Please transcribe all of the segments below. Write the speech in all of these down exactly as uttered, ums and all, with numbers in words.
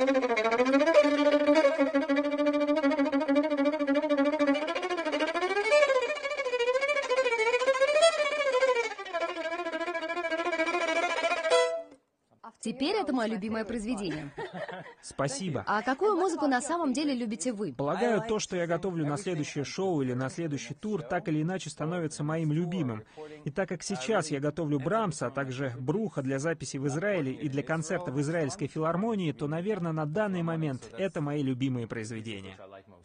Теперь это мое любимое произведение. Спасибо. А какую музыку на самом деле любите вы? Полагаю, то, что я готовлю на следующее шоу или на следующий тур, так или иначе становится моим любимым. И так как сейчас я готовлю Брамса, а также Бруха для записи в Израиле и для концерта в Израильской филармонии, то, наверное, на данный момент это мои любимые произведения.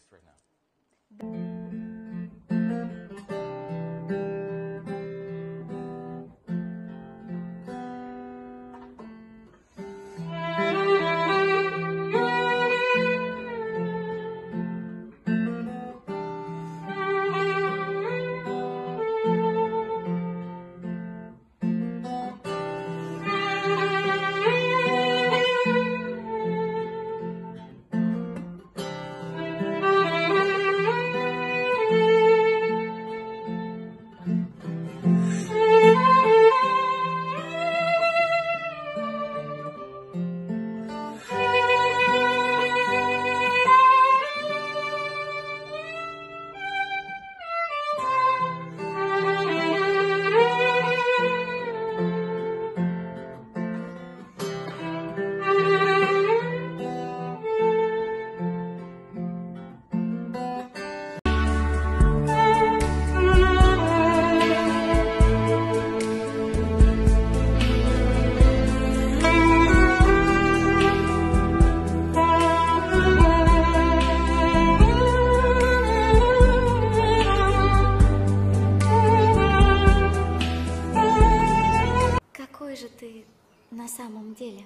Какой же ты на самом деле?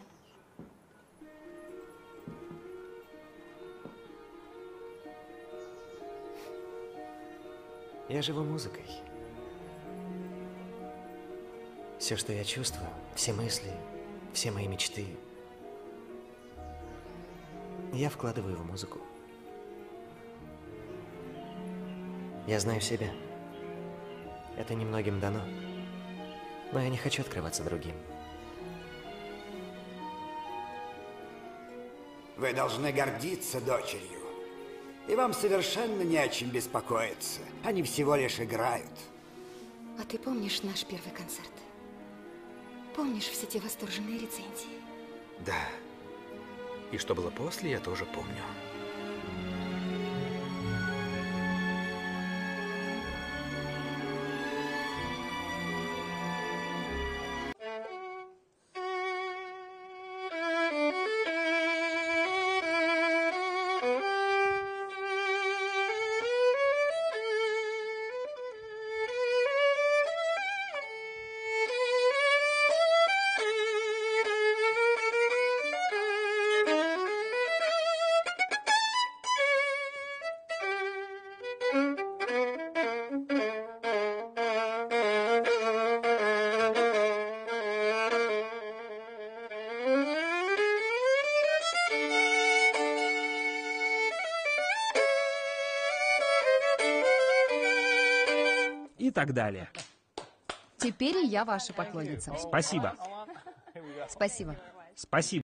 Я живу музыкой. Все, что я чувствую, все мысли, все мои мечты, я вкладываю в музыку. Я знаю себя. Это немногим дано. Но я не хочу открываться другим. Вы должны гордиться дочерью. И вам совершенно не о чем беспокоиться. Они всего лишь играют. А ты помнишь наш первый концерт? Помнишь все те восторженные рецензии? Да. И что было после, я тоже помню. И так далее. Теперь и я ваша поклонница. Спасибо. Спасибо. Спасибо.